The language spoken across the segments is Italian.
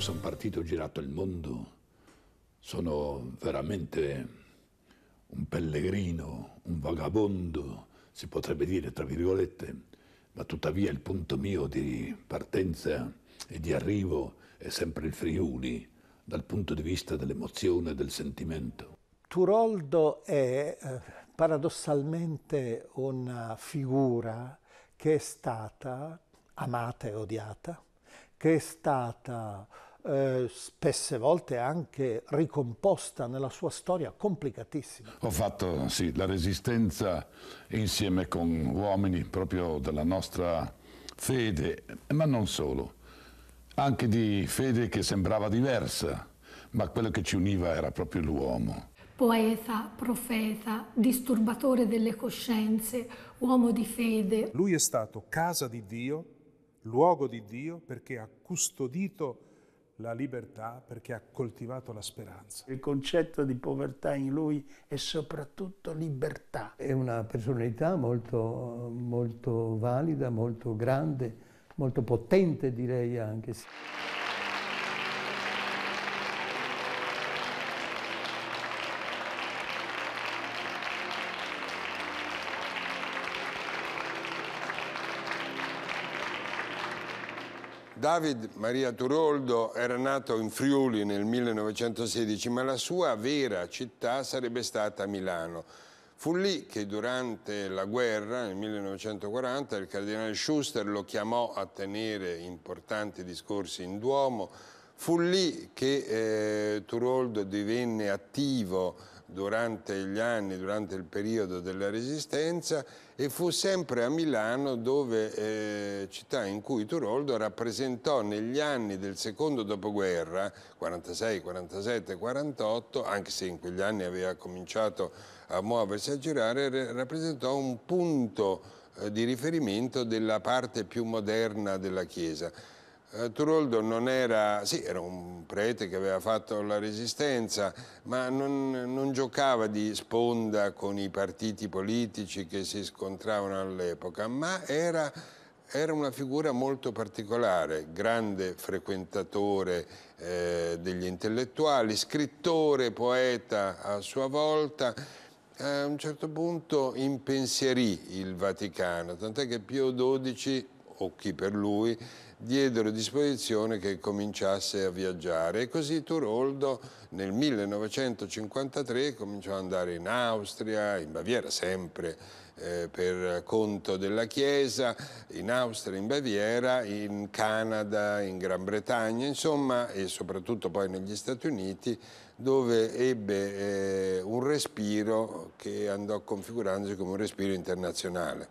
sono partito, ho girato il mondo, sono veramente un pellegrino, un vagabondo, si potrebbe dire, tra virgolette, ma tuttavia il punto mio di partenza e di arrivo è sempre il Friuli, dal punto di vista dell'emozione e del sentimento. Turoldo è paradossalmente una figura che è stata amata e odiata, che è stata spesse volte anche ricomposta nella sua storia complicatissima. Ho fatto, sì, la Resistenza insieme con uomini proprio della nostra fede, ma non solo, anche di fede che sembrava diversa, ma quello che ci univa era proprio l'uomo. Poeta, profeta, disturbatore delle coscienze, uomo di fede. Lui è stato casa di Dio, luogo di Dio, perché ha custodito la libertà, perché ha coltivato la speranza. Il concetto di povertà in lui è soprattutto libertà. È una personalità molto, molto valida, molto grande, molto potente, direi anche. David Maria Turoldo era nato in Friuli nel 1916, ma la sua vera città sarebbe stata Milano. Fu lì che durante la guerra, nel 1940, il cardinale Schuster lo chiamò a tenere importanti discorsi in Duomo. Fu lì che Turoldo divenne attivo durante gli anni, durante il periodo della Resistenza, e fu sempre a Milano, dove, città in cui Turoldo rappresentò negli anni del secondo dopoguerra, 46, 47, 48, anche se in quegli anni aveva cominciato a muoversi, a girare, rappresentò un punto di riferimento della parte più moderna della Chiesa. Turoldo non era, sì, era un prete che aveva fatto la Resistenza, ma non giocava di sponda con i partiti politici che si scontravano all'epoca, ma era una figura molto particolare, grande frequentatore degli intellettuali, scrittore, poeta a sua volta. A un certo punto impensierì il Vaticano, tant'è che Pio XII, o chi per lui, diedero disposizione che cominciasse a viaggiare, e così Turoldo nel 1953 cominciò ad andare in Austria, in Baviera sempre per conto della Chiesa, in Austria, in Baviera, in Canada, in Gran Bretagna, insomma, e soprattutto poi negli Stati Uniti, dove ebbe un respiro che andò configurandosi come un respiro internazionale.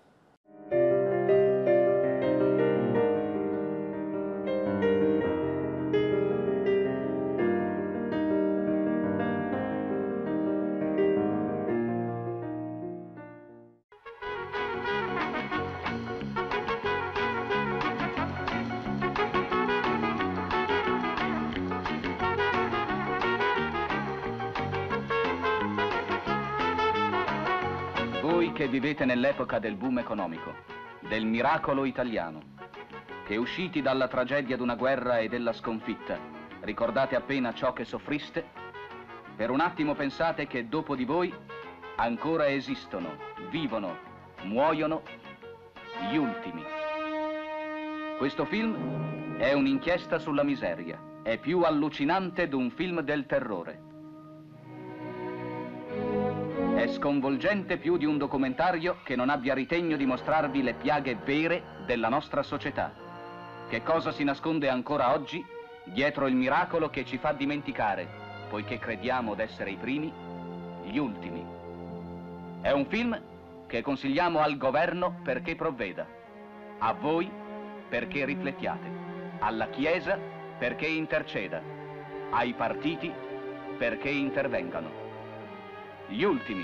Voi che vivete nell'epoca del boom economico, del miracolo italiano, che usciti dalla tragedia d'una guerra e della sconfitta, ricordate appena ciò che soffriste, per un attimo pensate che dopo di voi ancora esistono, vivono, muoiono gli ultimi. Questo film è un'inchiesta sulla miseria, è più allucinante di un film del terrore. È sconvolgente più di un documentario che non abbia ritegno di mostrarvi le piaghe vere della nostra società. Che cosa si nasconde ancora oggi dietro il miracolo che ci fa dimenticare, poiché crediamo d'essere i primi, gli ultimi. È un film che consigliamo al governo perché provveda, a voi perché riflettiate, alla Chiesa perché interceda, ai partiti perché intervengano. Gli ultimi.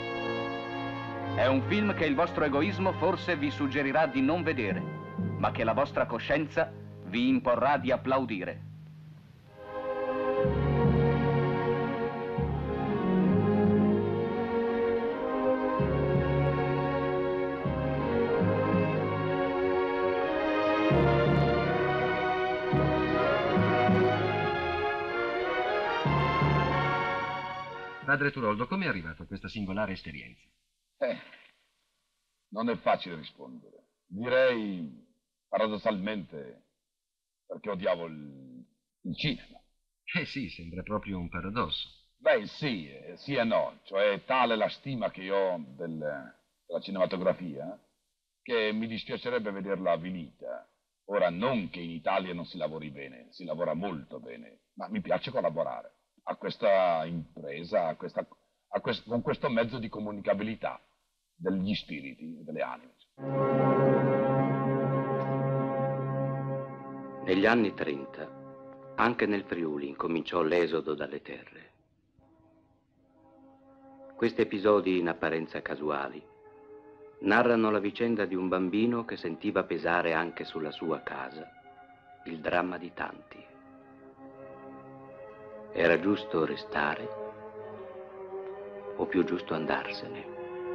È un film che il vostro egoismo forse vi suggerirà di non vedere, ma che la vostra coscienza vi imporrà di applaudire. Padre Turoldo, come è arrivato a questa singolare esperienza? Non è facile rispondere. Direi, paradossalmente, perché odiavo il cinema. Sì, sembra proprio un paradosso. Beh, sì e no. Cioè, è tale la stima che io ho della cinematografia che mi dispiacerebbe vederla avvilita. Ora, non che in Italia non si lavori bene, si lavora molto bene, ma mi piace collaborare a questa impresa, con questo mezzo di comunicabilità degli spiriti e delle anime. Negli anni 30, anche nel Friuli incominciò l'esodo dalle terre. Questi episodi in apparenza casuali narrano la vicenda di un bambino che sentiva pesare anche sulla sua casa il dramma di tanti. Era giusto restare o più giusto andarsene?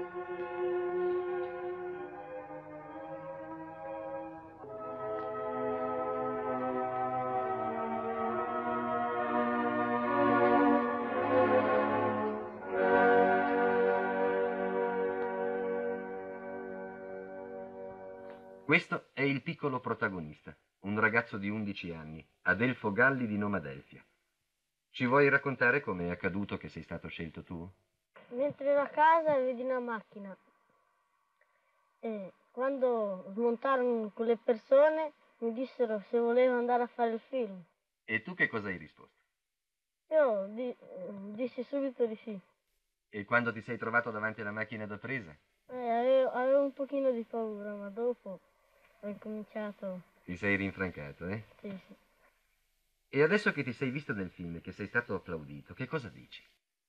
Questo è il piccolo protagonista, un ragazzo di 11 anni, Adelfo Galli di Nomadelfia. Ci vuoi raccontare come è accaduto che sei stato scelto tu? Mentre ero a casa vedi una macchina e quando smontarono quelle persone mi dissero se volevo andare a fare il film. E tu che cosa hai risposto? Io dissi subito di sì. E quando ti sei trovato davanti alla macchina da presa? Avevo un pochino di paura, ma dopo ho incominciato. Ti sei rinfrancato, eh? Sì. E adesso che ti sei visto nel film e che sei stato applaudito, che cosa dici?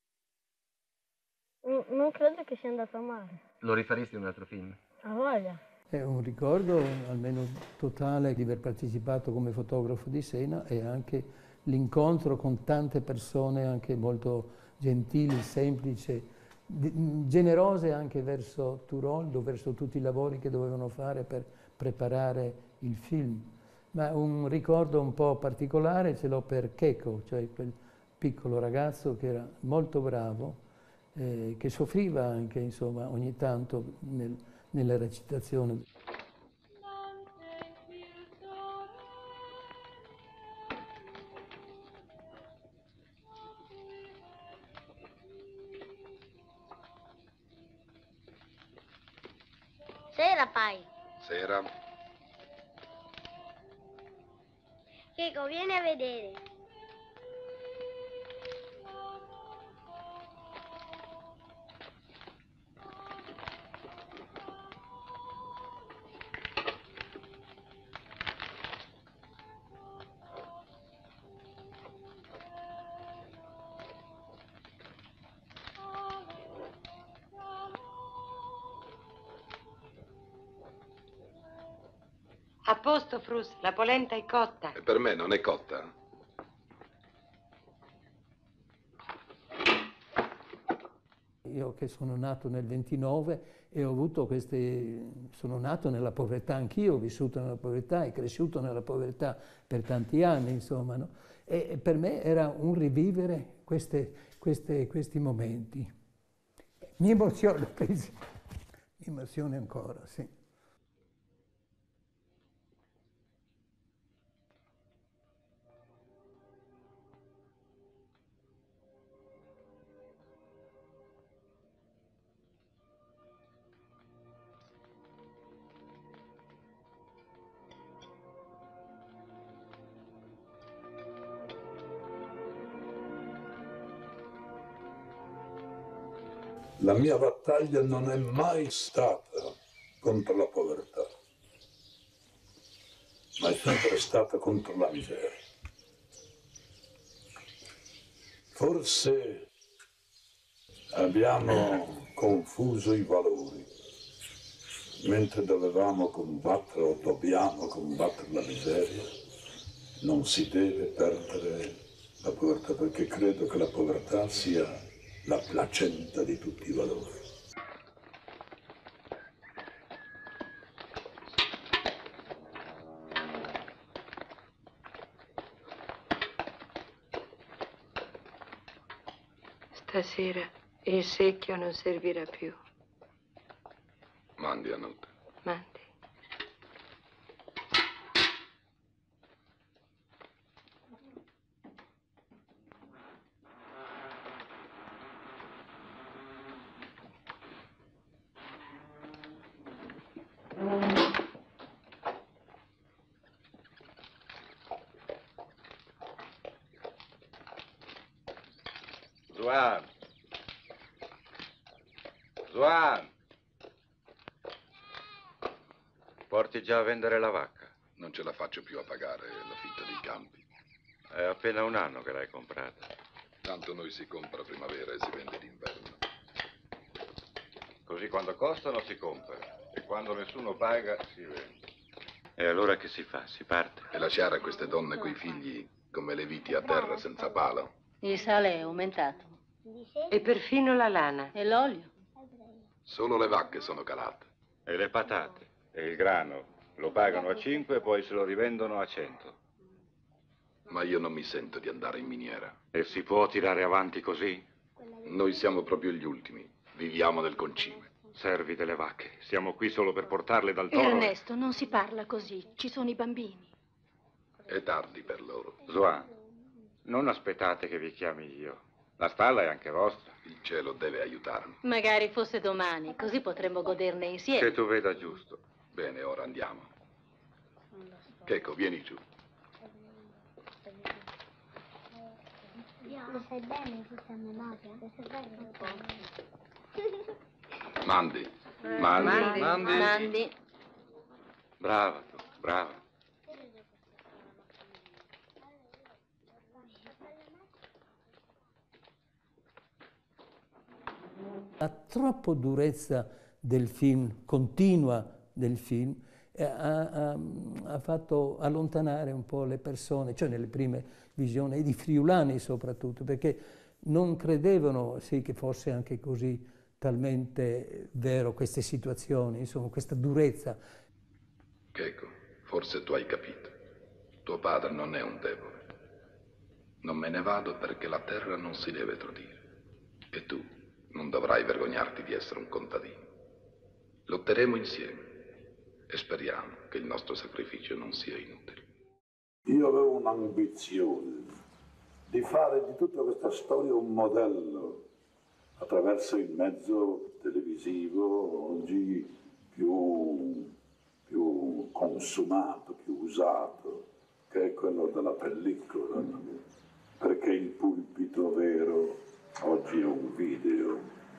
Non credo che sia andato male. Lo rifaresti un altro film? Ha voglia. È un ricordo almeno totale di aver partecipato come fotografo di scena e anche l'incontro con tante persone anche molto gentili, semplici, generose anche verso Turoldo, verso tutti i lavori che dovevano fare per preparare il film. Ma un ricordo un po' particolare ce l'ho per Checo, cioè quel piccolo ragazzo che era molto bravo, che soffriva anche insomma ogni tanto nella recitazione. Sera, Pai. Sera. Checo, vieni a vedere. A posto, Frus, la polenta è cotta. E per me non è cotta. Io che sono nato nel 29 e ho avuto sono nato nella povertà anch'io, ho vissuto nella povertà e cresciuto nella povertà per tanti anni, insomma, no? E per me era un rivivere questi momenti. Mi emoziono ancora, sì. La mia battaglia non è mai stata contro la povertà, ma è sempre stata contro la miseria. Forse abbiamo confuso i valori, mentre dovevamo combattere o dobbiamo combattere la miseria. Non si deve perdere la povertà, perché credo che la povertà sia la placenta di tutti i valori. Stasera il secchio non servirà più. Mandi a notte. Mandi. Zuan! Zuan! Porti già a vendere la vacca? Non ce la faccio più a pagare l'affitto dei campi. È appena un anno che l'hai comprata. Tanto noi si compra primavera e si vende d'inverno. Così quando costano si compra e quando nessuno paga si vende. E allora che si fa? Si parte? E lasciare a queste donne quei figli come le viti a terra senza palo? Il sale è aumentato. E perfino la lana. E l'olio? Solo le vacche sono calate. E le patate? E il grano? Lo pagano a 5 e poi se lo rivendono a 100. Ma io non mi sento di andare in miniera. E si può tirare avanti così? Noi siamo proprio gli ultimi. Viviamo nel concime. Servi delle vacche. Siamo qui solo per portarle dal toro. Ernesto, non si parla così. Ci sono i bambini. È tardi per loro. Zoan, non aspettate che vi chiami io. La stalla è anche vostra. Il cielo deve aiutarmi. Magari fosse domani, così potremmo goderne insieme. Che tu veda giusto. Bene, ora andiamo. Checco, vieni giù. Lo sai bene questa memoria? Lo sai bene? Mandi. Mandi. Brava tu, brava. La troppa durezza del film, continua del film, ha fatto allontanare un po' le persone, cioè nelle prime visioni, e di friulani soprattutto, perché non credevano sì, che fosse anche così talmente vero queste situazioni, insomma, questa durezza. Checco, forse tu hai capito. Tuo padre non è un debole. Non me ne vado perché la terra non si deve tradire. E tu non dovrai vergognarti di essere un contadino. Lotteremo insieme e speriamo che il nostro sacrificio non sia inutile. Io avevo un'ambizione di fare di tutta questa storia un modello attraverso il mezzo televisivo oggi più consumato, più usato, che è quello della pellicola, perché il pulpito vero oggi è un video.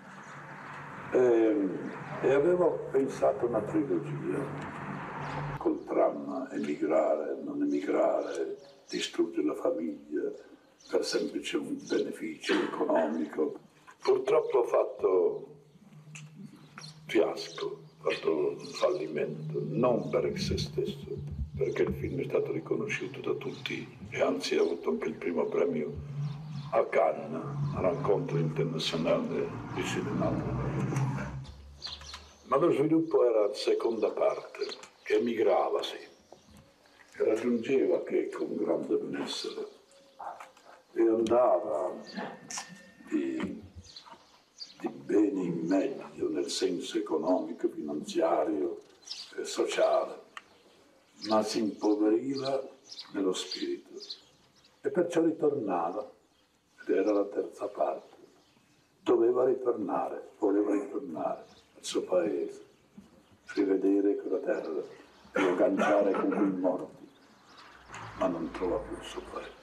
E avevo pensato a una trilogia col dramma emigrare, non emigrare, distruggere la famiglia per semplice un beneficio economico. Purtroppo ho fatto fiasco, ho fatto un fallimento, non per se stesso, perché il film è stato riconosciuto da tutti e anzi ha avuto anche il primo premio a Cannes, all'incontro internazionale di cinema. Ma lo sviluppo era la seconda parte, che emigrava, sì, che raggiungeva che con grande benessere e andava di bene in meglio nel senso economico, finanziario e sociale, ma si impoveriva nello spirito e perciò ritornava, ed era la terza parte. Doveva ritornare, voleva ritornare al suo paese, rivedere quella terra e agganciare con quei morti, ma non trova più il suo paese.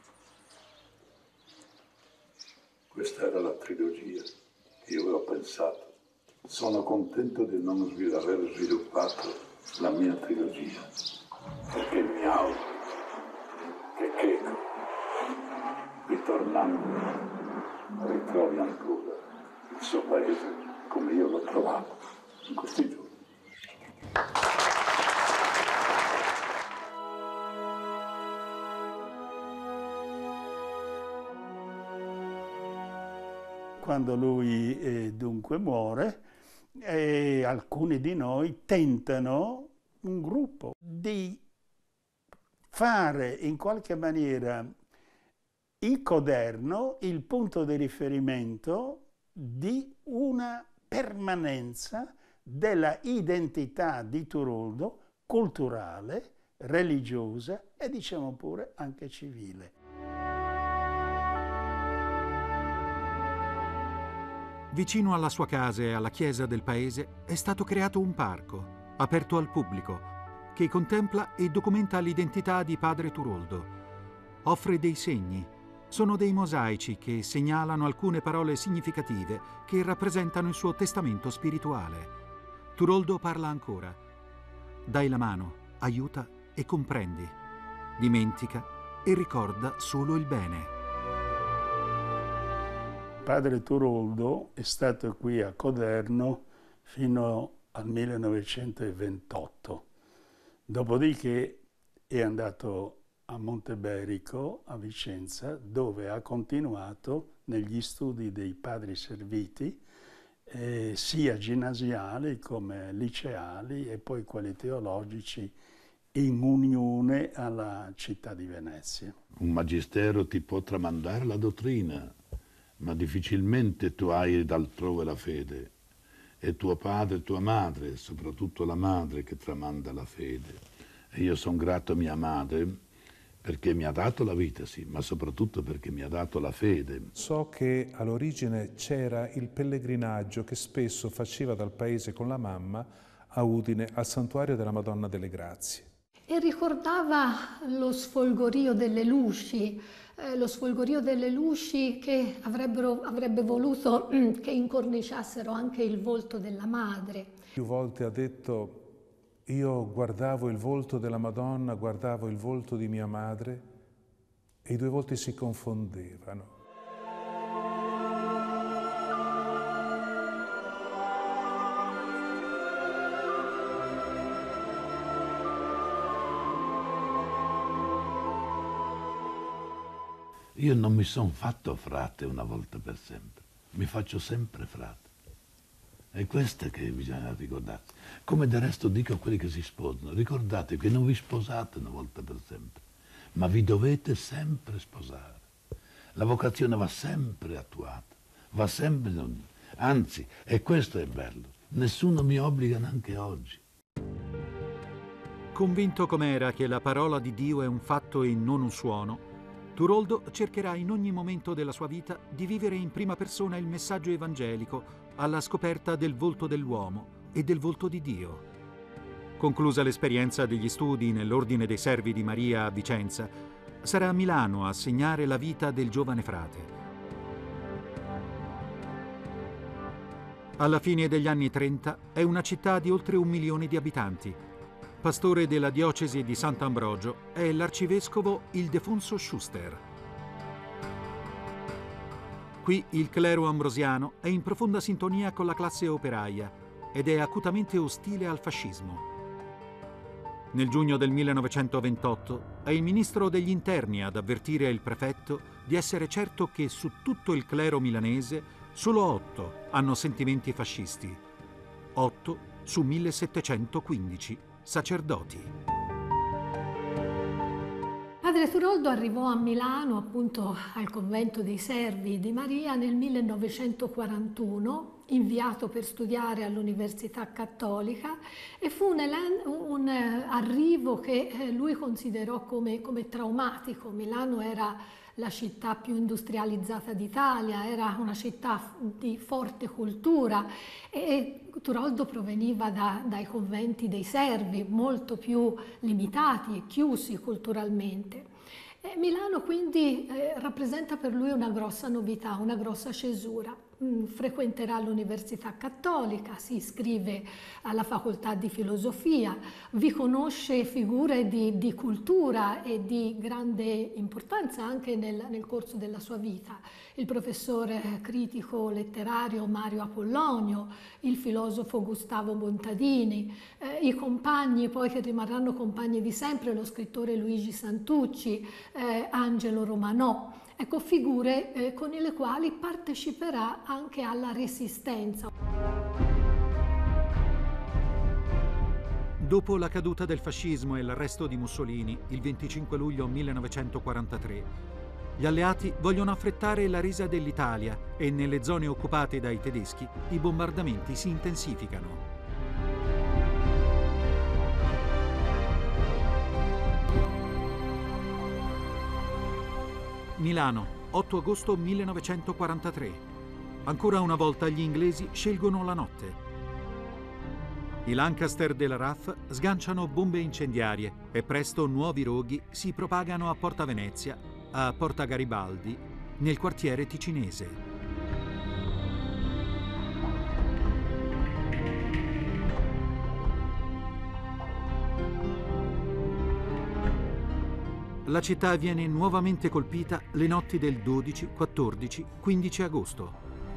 Questa era la trilogia che io avevo pensato. Sono contento di non aver sviluppato la mia trilogia, perché mi auguro che Checco, ritornando, ritrovi ancora il suo paese come io l'ho trovato in questi giorni. Quando lui dunque muore, alcuni di noi tentano un gruppo di fare in qualche maniera il Coderno il punto di riferimento di una permanenza della identità di Turoldo culturale, religiosa e diciamo pure anche civile. Vicino alla sua casa e alla chiesa del paese è stato creato un parco, aperto al pubblico, che contempla e documenta l'identità di padre Turoldo. Offre dei segni. Sono dei mosaici che segnalano alcune parole significative che rappresentano il suo testamento spirituale. Turoldo parla ancora. Dai la mano, aiuta e comprendi. Dimentica e ricorda solo il bene. Padre Turoldo è stato qui a Coderno fino al 1928. Dopodiché è andato a Monteberico, a Vicenza, dove ha continuato negli studi dei padri serviti, sia ginnasiali come liceali e poi quelli teologici, in unione alla città di Venezia. Un magistero ti può tramandare la dottrina, ma difficilmente tu hai d'altrove la fede. È tuo padre e tua madre, soprattutto la madre, che tramanda la fede. E io sono grato a mia madre perché mi ha dato la vita, sì, ma soprattutto perché mi ha dato la fede. So che all'origine c'era il pellegrinaggio che spesso faceva dal paese con la mamma a Udine al santuario della Madonna delle Grazie. E ricordava lo sfolgorio delle luci che avrebbe voluto che incorniciassero anche il volto della madre. Più volte ha detto: io guardavo il volto della Madonna, guardavo il volto di mia madre e i due volti si confondevano. Io non mi sono fatto frate una volta per sempre, mi faccio sempre frate. È questo che bisogna ricordarsi. Come del resto dico a quelli che si sposano, ricordate che non vi sposate una volta per sempre, ma vi dovete sempre sposare. La vocazione va sempre attuata, va sempre, anzi, e questo è bello, nessuno mi obbliga neanche oggi. Convinto com'era che la parola di Dio è un fatto e non un suono, Turoldo cercherà in ogni momento della sua vita di vivere in prima persona il messaggio evangelico alla scoperta del volto dell'uomo e del volto di Dio. Conclusa l'esperienza degli studi nell'Ordine dei Servi di Maria a Vicenza, sarà a Milano a segnare la vita del giovane frate. Alla fine degli anni 30 è una città di oltre 1 milione di abitanti. Pastore della diocesi di Sant'Ambrogio è l'arcivescovo Ildefonso Schuster. Qui il clero ambrosiano è in profonda sintonia con la classe operaia ed è acutamente ostile al fascismo. Nel giugno del 1928 è il ministro degli interni ad avvertire il prefetto di essere certo che su tutto il clero milanese solo 8 hanno sentimenti fascisti. 8 su 1715 sacerdoti. Padre Turoldo arrivò a Milano, appunto al convento dei Servi di Maria, nel 1941, inviato per studiare all'Università Cattolica, e fu un arrivo che lui considerò come traumatico. Milano era la città più industrializzata d'Italia, era una città di forte cultura e Turoldo proveniva dai conventi dei Servi, molto più limitati e chiusi culturalmente. Milano quindi rappresenta per lui una grossa novità, una grossa cesura. Frequenterà l'Università Cattolica, si iscrive alla facoltà di filosofia, vi conosce figure di cultura e di grande importanza anche nel corso della sua vita. Il professore critico letterario Mario Apollonio, il filosofo Gustavo Montadini, i compagni poi che rimarranno compagni di sempre, lo scrittore Luigi Santucci, Angelo Romanò. Ecco, figure con le quali parteciperà anche alla Resistenza. Dopo la caduta del fascismo e l'arresto di Mussolini, il 25 luglio 1943, Gli alleati vogliono affrettare la resa dell'Italia e nelle zone occupate dai tedeschi i bombardamenti si intensificano. Milano, 8 agosto 1943. Ancora una volta gli inglesi scelgono la notte. I Lancaster della RAF sganciano bombe incendiarie e presto nuovi roghi si propagano a Porta Venezia, a Porta Garibaldi, nel quartiere ticinese. La città viene nuovamente colpita le notti del 12, 14, 15 agosto.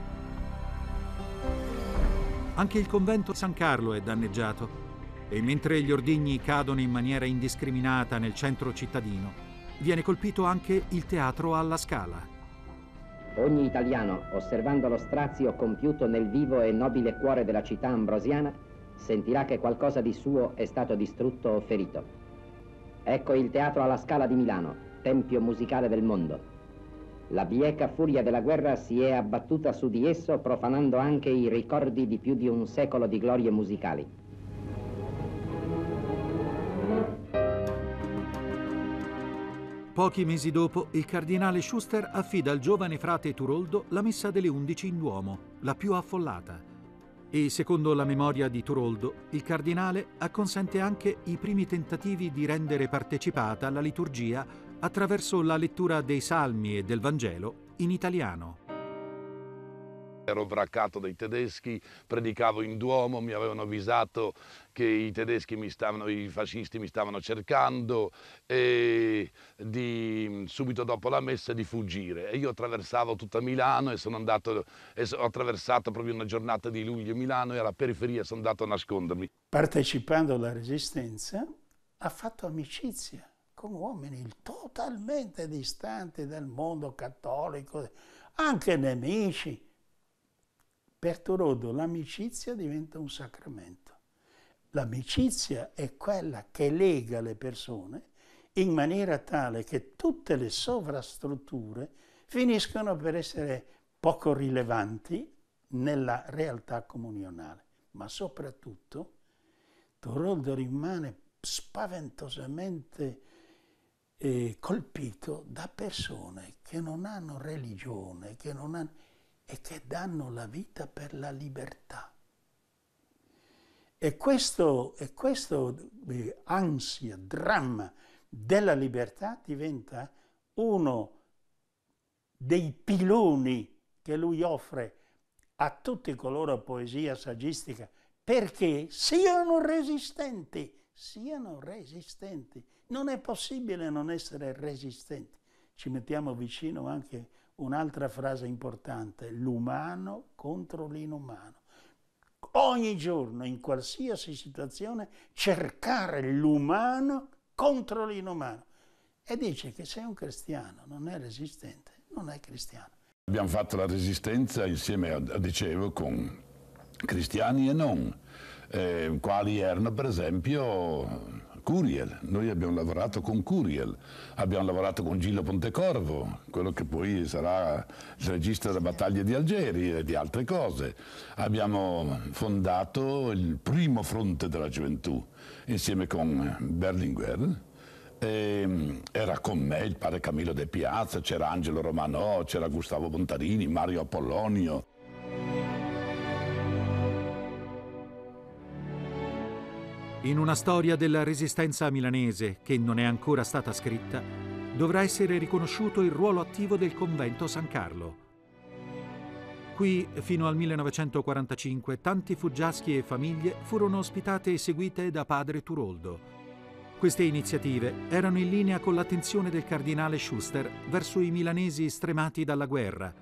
Anche il convento San Carlo è danneggiato e mentre gli ordigni cadono in maniera indiscriminata nel centro cittadino, viene colpito anche il teatro alla Scala. Ogni italiano, osservando lo strazio compiuto nel vivo e nobile cuore della città ambrosiana, sentirà che qualcosa di suo è stato distrutto o ferito. Ecco il teatro alla Scala di Milano, tempio musicale del mondo. La bieca furia della guerra si è abbattuta su di esso, profanando anche i ricordi di più di un secolo di glorie musicali. Pochi mesi dopo, il cardinale Schuster affida al giovane frate Turoldo la messa delle 11 in Duomo, la più affollata. E secondo la memoria di Turoldo, il cardinale acconsente anche i primi tentativi di rendere partecipata la liturgia attraverso la lettura dei salmi e del Vangelo in italiano. Ero braccato dai tedeschi, predicavo in Duomo, mi avevano avvisato che i tedeschi i fascisti mi stavano cercando e subito dopo la messa di fuggire. E io attraversavo tutta Milano e ho attraversato proprio una giornata di luglio Milano e alla periferia sono andato a nascondermi. Partecipando alla Resistenza ha fatto amicizia con uomini totalmente distanti dal mondo cattolico, anche nemici. Per Turoldo l'amicizia diventa un sacramento. L'amicizia è quella che lega le persone in maniera tale che tutte le sovrastrutture finiscono per essere poco rilevanti nella realtà comunionale. Ma soprattutto Turoldo rimane spaventosamente colpito da persone che non hanno religione, e che danno la vita per la libertà. E questo ansia, dramma della libertà diventa uno dei piloni che lui offre a tutti coloro poesia saggistica perché siano resistenti. Non è possibile non essere resistenti. Ci mettiamo vicino anche un'altra frase importante, l'umano contro l'inumano. Ogni giorno, in qualsiasi situazione, cercare l'umano contro l'inumano. E dice che se un cristiano non è resistente, non è cristiano. Abbiamo fatto la resistenza insieme, dicevo, con cristiani e non, quali erano per esempio Curiel. Noi abbiamo lavorato con Curiel, abbiamo lavorato con Gillo Pontecorvo, quello che poi sarà il regista della battaglia di Algeri e di altre cose. Abbiamo fondato il primo fronte della gioventù insieme con Berlinguer. Era con me il padre Camillo De Piazza, c'era Angelo Romanò, c'era Gustavo Bontarini, Mario Apollonio. In una storia della resistenza milanese che non è ancora stata scritta, dovrà essere riconosciuto il ruolo attivo del convento San Carlo. Qui, fino al 1945, tanti fuggiaschi e famiglie furono ospitate e seguite da padre Turoldo. Queste iniziative erano in linea con l'attenzione del cardinale Schuster verso i milanesi stremati dalla guerra.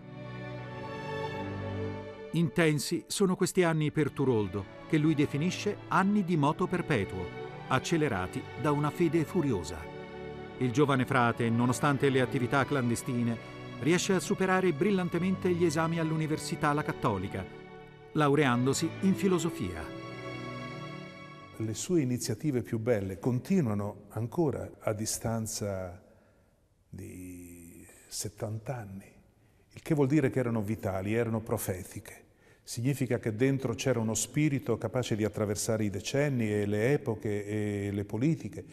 Intensi sono questi anni per Turoldo, che lui definisce anni di moto perpetuo, accelerati da una fede furiosa. Il giovane frate, nonostante le attività clandestine, riesce a superare brillantemente gli esami all'Università La Cattolica, laureandosi in filosofia. Le sue iniziative più belle continuano ancora a distanza di 70 anni, il che vuol dire che erano vitali, erano profetiche. Significa che dentro c'era uno spirito capace di attraversare i decenni e le epoche e le politiche,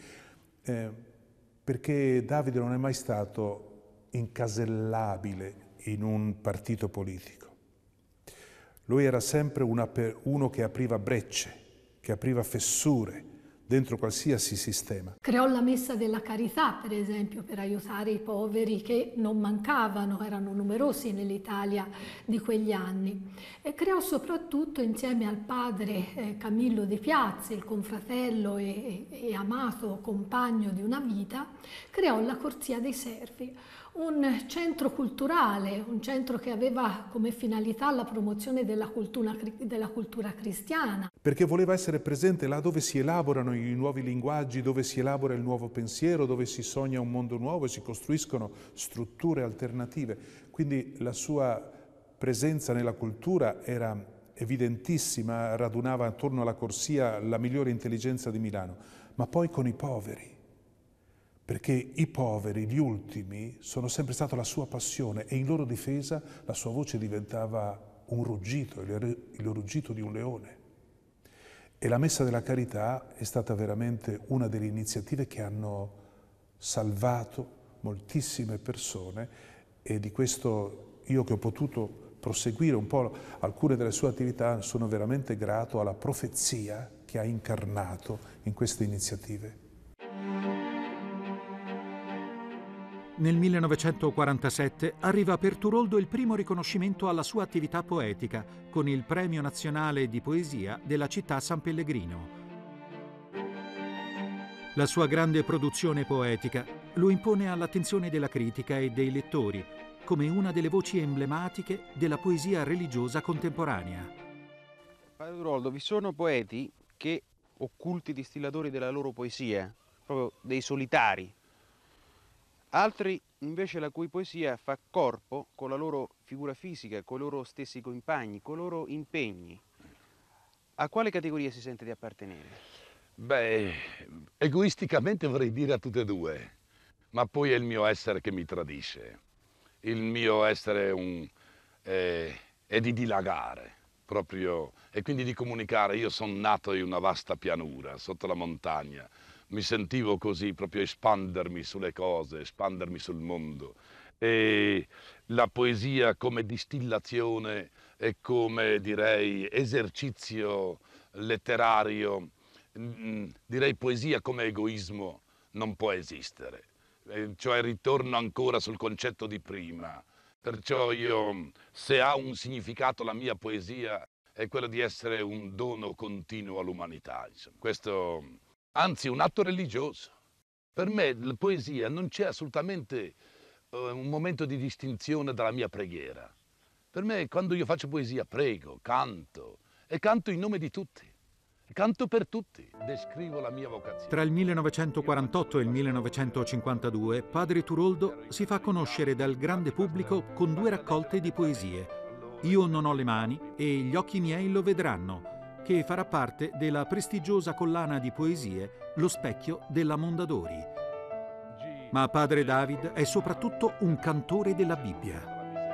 perché Davide non è mai stato incasellabile in un partito politico. Lui era sempre uno che apriva brecce, che apriva fessure dentro qualsiasi sistema. Creò la Messa della Carità, per esempio, per aiutare i poveri che non mancavano, erano numerosi nell'Italia di quegli anni. E creò soprattutto, insieme al padre Camillo De Piazzi, il confratello e amato compagno di una vita, creò la Corsia dei Servi, un centro culturale, un centro che aveva come finalità la promozione della cultura cristiana. Perché voleva essere presente là dove si elaborano i nuovi linguaggi, dove si elabora il nuovo pensiero, dove si sogna un mondo nuovo e si costruiscono strutture alternative. Quindi la sua presenza nella cultura era evidentissima, radunava attorno alla corsia la migliore intelligenza di Milano, ma poi con i poveri. Perché i poveri, gli ultimi, sono sempre stata la sua passione e in loro difesa la sua voce diventava un ruggito, il ruggito di un leone. E la Messa della Carità è stata veramente una delle iniziative che hanno salvato moltissime persone e di questo io che ho potuto proseguire un po' alcune delle sue attività sono veramente grato alla profezia che ha incarnato in queste iniziative. Nel 1947 arriva per Turoldo il primo riconoscimento alla sua attività poetica con il Premio Nazionale di Poesia della città San Pellegrino. La sua grande produzione poetica lo impone all'attenzione della critica e dei lettori come una delle voci emblematiche della poesia religiosa contemporanea. Padre Turoldo, vi sono poeti che, occulti distillatori della loro poesia, proprio dei solitari, altri invece la cui poesia fa corpo con la loro figura fisica, con i loro stessi compagni, con i loro impegni. A quale categoria si sente di appartenere? Beh, egoisticamente vorrei dire a tutte e due, ma poi è il mio essere che mi tradisce. Il mio essere è di dilagare proprio e quindi di comunicare. Io sono nato in una vasta pianura, sotto la montagna. Mi sentivo così, proprio espandermi sulle cose, espandermi sul mondo. E la poesia come distillazione e come, direi, esercizio letterario, direi poesia come egoismo non può esistere. Cioè ritorno ancora sul concetto di prima. Perciò io, se ha un significato la mia poesia, è quello di essere un dono continuo all'umanità. Questo... Anzi, un atto religioso. Per me la poesia non c'è assolutamente un momento di distinzione dalla mia preghiera. Per me quando io faccio poesia prego, canto e canto in nome di tutti. Canto per tutti, descrivo la mia vocazione. Tra il 1948 e il 1952 padre Turoldo si fa conoscere dal grande pubblico con 2 raccolte di poesie, Io non ho le mani e Gli occhi miei lo vedranno, che farà parte della prestigiosa collana di poesie Lo specchio della Mondadori. Ma padre David è soprattutto un cantore della Bibbia.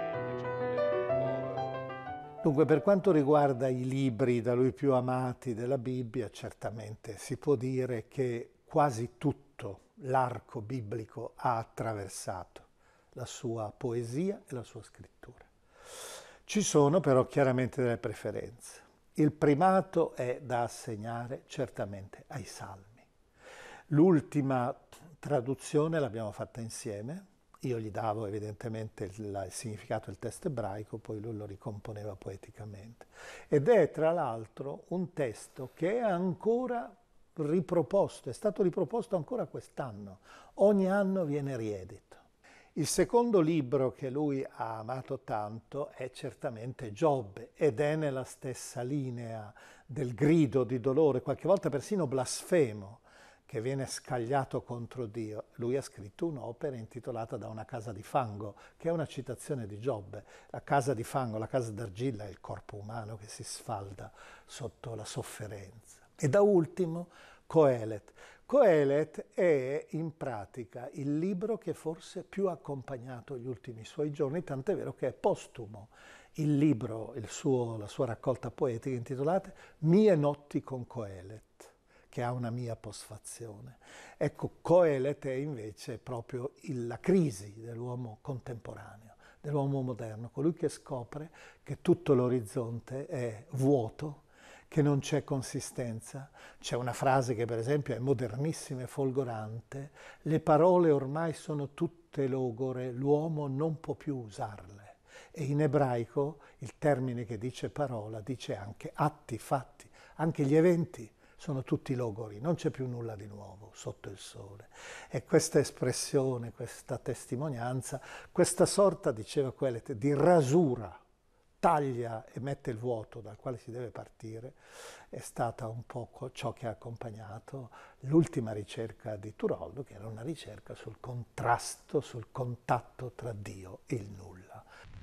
Dunque, per quanto riguarda i libri da lui più amati della Bibbia, certamente si può dire che quasi tutto l'arco biblico ha attraversato la sua poesia e la sua scrittura. Ci sono però chiaramente delle preferenze. Il primato è da assegnare certamente ai Salmi. L'ultima traduzione l'abbiamo fatta insieme. Io gli davo evidentemente il significato del testo ebraico, poi lui lo ricomponeva poeticamente. Ed è tra l'altro un testo che è ancora riproposto, è stato riproposto ancora quest'anno. Ogni anno viene riedito. Il secondo libro che lui ha amato tanto è certamente Giobbe ed è nella stessa linea del grido di dolore, qualche volta persino blasfemo, che viene scagliato contro Dio. Lui ha scritto un'opera intitolata Da una casa di fango, che è una citazione di Giobbe. La casa di fango, la casa d'argilla è il corpo umano che si sfalda sotto la sofferenza. E da ultimo Coelet. Coelet è in pratica il libro che forse più ha accompagnato gli ultimi suoi giorni, tant'è vero che è postumo il libro, la sua raccolta poetica intitolata Mie notti con Coelet, che ha una mia posfazione. Ecco, Coelet è invece proprio la crisi dell'uomo contemporaneo, dell'uomo moderno, colui che scopre che tutto l'orizzonte è vuoto, che non c'è consistenza. C'è una frase che per esempio è modernissima e folgorante: le parole ormai sono tutte logore, l'uomo non può più usarle. E in ebraico il termine che dice parola dice anche atti, fatti, anche gli eventi sono tutti logori, non c'è più nulla di nuovo sotto il sole. E questa espressione, questa testimonianza, questa sorta, diceva Coelet, di rasura, taglia e mette il vuoto dal quale si deve partire, è stata un po' ciò che ha accompagnato l'ultima ricerca di Turoldo, che era una ricerca sul contrasto, sul contatto tra Dio e il nulla.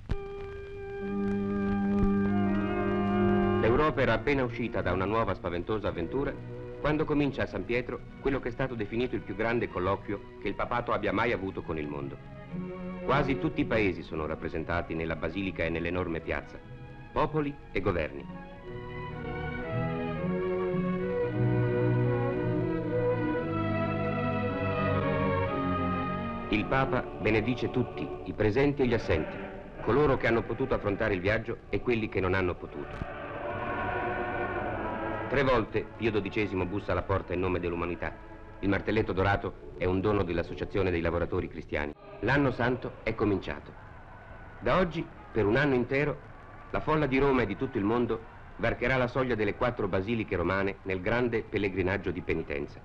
L'Europa era appena uscita da una nuova spaventosa avventura quando comincia a San Pietro quello che è stato definito il più grande colloquio che il papato abbia mai avuto con il mondo. Quasi tutti i paesi sono rappresentati nella basilica e nell'enorme piazza, popoli e governi. Il Papa benedice tutti, i presenti e gli assenti, coloro che hanno potuto affrontare il viaggio e quelli che non hanno potuto. 3 volte Pio XII bussa alla porta in nome dell'umanità. Il martelletto dorato è un dono dell'Associazione dei Lavoratori Cristiani. L'anno santo è cominciato. Da oggi, per un anno intero, la folla di Roma e di tutto il mondo varcherà la soglia delle 4 basiliche romane nel grande pellegrinaggio di penitenza.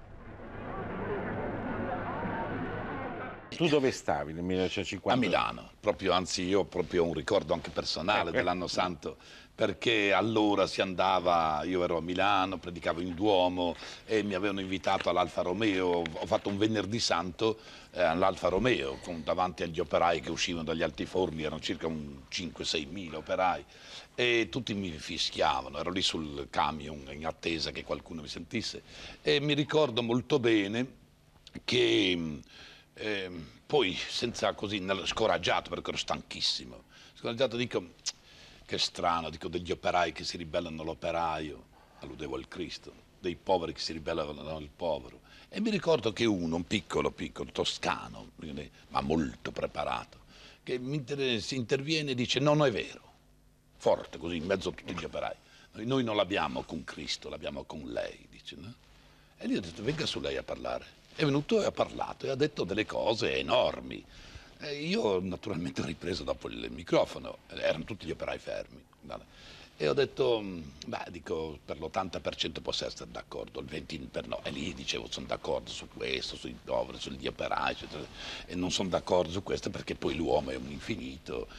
Tu dove stavi nel 1950? A Milano, proprio, anzi io ho proprio un ricordo anche personale dell'anno santo, perché allora si andava, io ero a Milano, predicavo in Duomo e mi avevano invitato all'Alfa Romeo, ho fatto un venerdì santo all'Alfa Romeo, davanti agli operai che uscivano dagli altiforni, erano circa 5-6 mila operai, e tutti mi fischiavano, ero lì sul camion in attesa che qualcuno mi sentisse, e mi ricordo molto bene che poi, senza così, scoraggiato, perché ero stanchissimo, scoraggiato, dico, che strano, dico, degli operai che si ribellano all'operaio, alludevo al Cristo, dei poveri che si ribellano al povero. E mi ricordo che un piccolo toscano, ma molto preparato, che si interviene e dice: no, non è vero, forte così, in mezzo a tutti gli operai, noi non l'abbiamo con Cristo, l'abbiamo con lei, dice, no? E lì ho detto: venga su lei a parlare. È venuto e ha parlato e ha detto delle cose enormi. Io naturalmente ho ripreso dopo il microfono, erano tutti gli operai fermi. E ho detto, beh, dico, per l'80% posso essere d'accordo, il 20% per no. E lì dicevo, sono d'accordo su questo, sui poveri, sugli operai, eccetera. E non sono d'accordo su questo perché poi l'uomo è un infinito.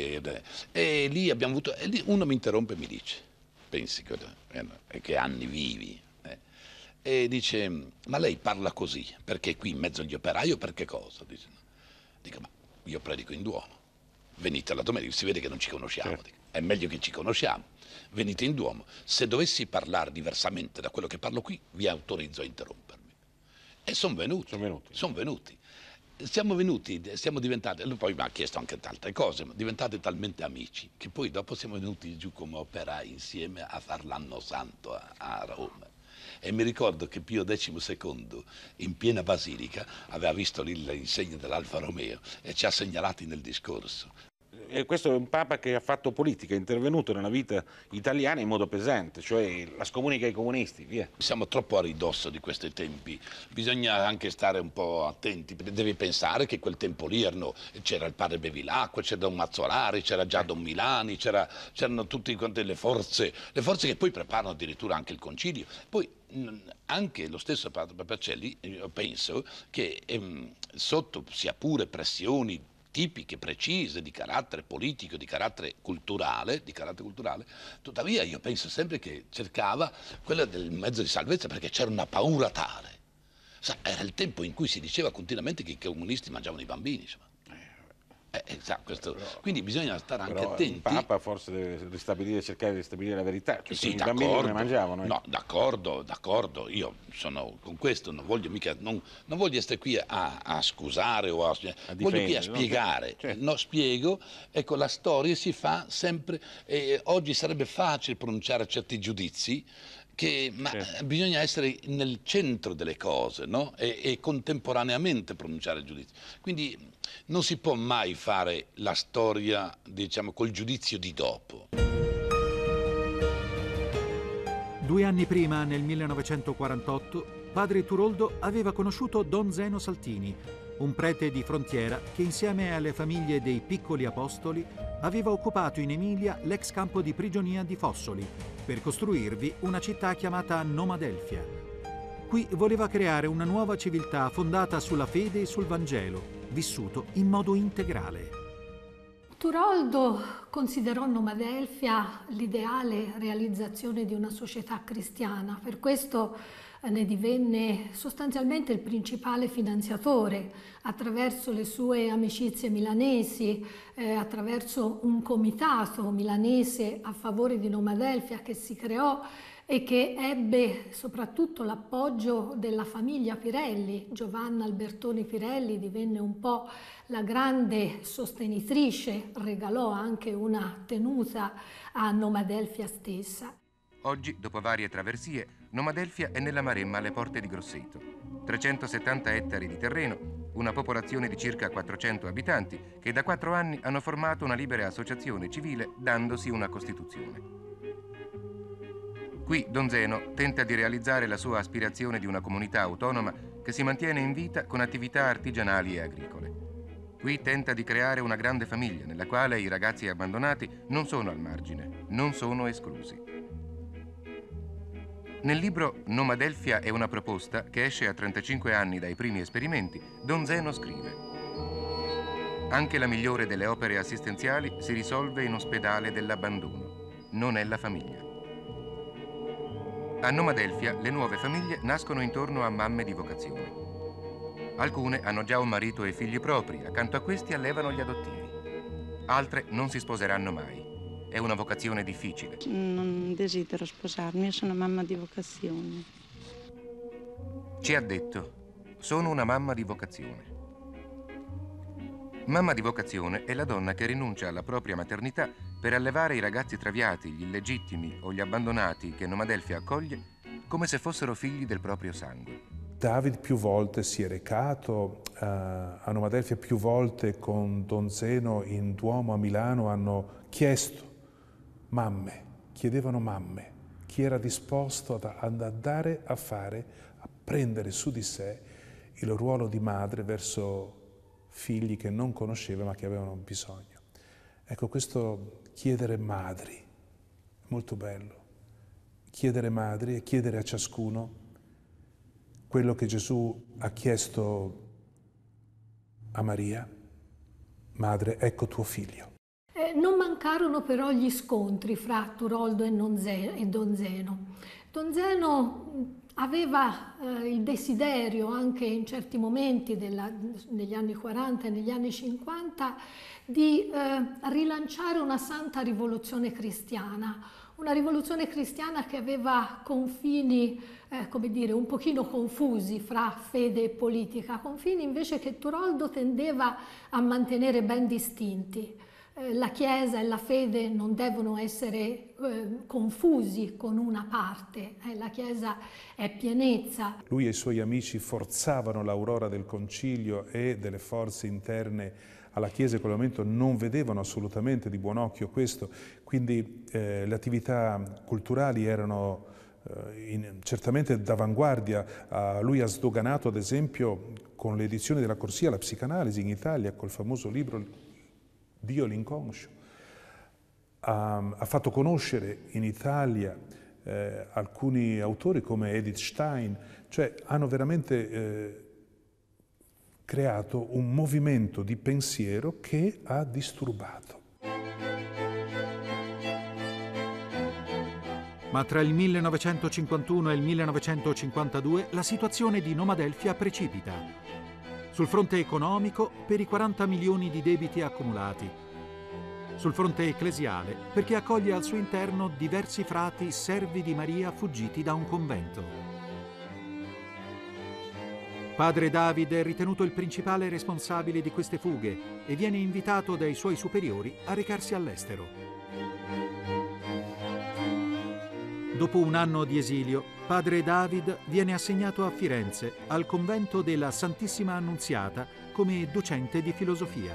E lì abbiamo avuto, e lì uno mi interrompe e mi dice, pensi che anni vivi. E dice: ma lei parla così perché qui in mezzo agli operai o per che cosa? Dice, no. Dico: ma io predico in Duomo, venite la domenica, si vede che non ci conosciamo, certo. Dico, è meglio che ci conosciamo, venite in Duomo, se dovessi parlare diversamente da quello che parlo qui vi autorizzo a interrompermi. E sono venuti. Siamo diventati, lui poi mi ha chiesto anche tante cose, ma diventati talmente amici che poi dopo siamo venuti giù come operai insieme a far l'anno santo a Roma. E mi ricordo che Pio XII, in piena basilica, aveva visto l'insegna dell'Alfa Romeo e ci ha segnalati nel discorso. E questo è un Papa che ha fatto politica, è intervenuto nella vita italiana in modo pesante, cioè la scomunica ai comunisti, via. Siamo troppo a ridosso di questi tempi, bisogna anche stare un po' attenti, perché devi pensare che quel tempo lì c'era il padre Bevilacqua, c'era Don Mazzolari, c'era già Don Milani, c'erano tutte le forze che poi preparano addirittura anche il concilio. Poi anche lo stesso padre Pacelli, io penso che sotto sia pure pressioni tipiche, precise, di carattere politico, di carattere culturale, tuttavia io penso sempre che cercava quella del mezzo di salvezza, perché c'era una paura tale. Era il tempo in cui si diceva continuamente che i comunisti mangiavano i bambini, insomma. Quindi bisogna stare anche Però attenti. Il Papa forse deve cercare di ristabilire la verità, che Sì, i bambini come mangiavano. No, d'accordo, io sono con questo, non voglio essere qui a scusare o voglio qui a spiegare. Certo. No, spiego, ecco, la storia si fa sempre, oggi sarebbe facile pronunciare certi giudizi, ma bisogna essere nel centro delle cose, no? E contemporaneamente pronunciare il giudizio. Quindi non si può mai fare la storia, diciamo, col giudizio di dopo. 2 anni prima, nel 1948, padre Turoldo aveva conosciuto Don Zeno Saltini, un prete di frontiera che insieme alle famiglie dei piccoli apostoli aveva occupato in Emilia l'ex campo di prigionia di Fossoli per costruirvi una città chiamata Nomadelfia. Qui voleva creare una nuova civiltà fondata sulla fede e sul Vangelo, vissuto in modo integrale. Turoldo considerò Nomadelfia l'ideale realizzazione di una società cristiana, per questo ne divenne sostanzialmente il principale finanziatore attraverso le sue amicizie milanesi, attraverso un comitato milanese a favore di Nomadelfia che si creò e che ebbe soprattutto l'appoggio della famiglia Pirelli. Giovanna Albertoni Pirelli divenne un po' la grande sostenitrice, regalò anche una tenuta a Nomadelfia stessa. Oggi, dopo varie traversie, Nomadelfia è nella Maremma alle porte di Grosseto. 370 ettari di terreno, una popolazione di circa 400 abitanti che da 4 anni hanno formato una libera associazione civile dandosi una Costituzione. Qui Don Zeno tenta di realizzare la sua aspirazione di una comunità autonoma che si mantiene in vita con attività artigianali e agricole. Qui tenta di creare una grande famiglia nella quale i ragazzi abbandonati non sono al margine, non sono esclusi. Nel libro Nomadelfia è una proposta, che esce a 35 anni dai primi esperimenti, Don Zeno scrive: anche la migliore delle opere assistenziali si risolve in ospedale dell'abbandono. Non è la famiglia. A Nomadelfia le nuove famiglie nascono intorno a mamme di vocazione. Alcune hanno già un marito e figli propri, accanto a questi allevano gli adottivi. Altre non si sposeranno mai. È una vocazione difficile. Non desidero sposarmi, io sono mamma di vocazione. Ci ha detto: sono una mamma di vocazione. Mamma di vocazione è la donna che rinuncia alla propria maternità per allevare i ragazzi traviati, gli illegittimi o gli abbandonati che Nomadelfia accoglie come se fossero figli del proprio sangue. David più volte si è recato a Nomadelfia, più volte con Don Zeno in Duomo a Milano hanno chiesto mamme, chiedevano mamme, chi era disposto ad andare a prendere su di sé il ruolo di madre verso figli che non conosceva ma che avevano bisogno. Ecco, questo chiedere madri, molto bello. Chiedere madri e chiedere a ciascuno quello che Gesù ha chiesto a Maria: madre, ecco tuo figlio. Non mancarono però gli scontri fra Turoldo e Don Zeno. Don Zeno aveva il desiderio, anche in certi momenti negli anni 40 e negli anni 50, di rilanciare una santa rivoluzione cristiana. Una rivoluzione cristiana che aveva confini, come dire, un pochino confusi fra fede e politica, confini invece che Turoldo tendeva a mantenere ben distinti. La Chiesa e la fede non devono essere confusi con una parte, la Chiesa è pienezza. Lui e i suoi amici forzavano l'aurora del concilio e delle forze interne alla Chiesa, in quel momento non vedevano assolutamente di buon occhio questo, quindi le attività culturali erano certamente d'avanguardia. Lui ha sdoganato ad esempio con l'edizione della corsia la psicanalisi in Italia, col famoso libro Dio l'inconscio. Ha fatto conoscere in Italia alcuni autori come Edith Stein, cioè hanno veramente creato un movimento di pensiero che ha disturbato. Ma tra il 1951 e il 1952 la situazione di Nomadelfia precipita. Sul fronte economico, per i 40 milioni di debiti accumulati. Sul fronte ecclesiale, perché accoglie al suo interno diversi frati servi di Maria fuggiti da un convento. Padre David è ritenuto il principale responsabile di queste fughe e viene invitato dai suoi superiori a recarsi all'estero. Dopo un anno di esilio, padre David viene assegnato a Firenze, al convento della Santissima Annunziata, come docente di filosofia.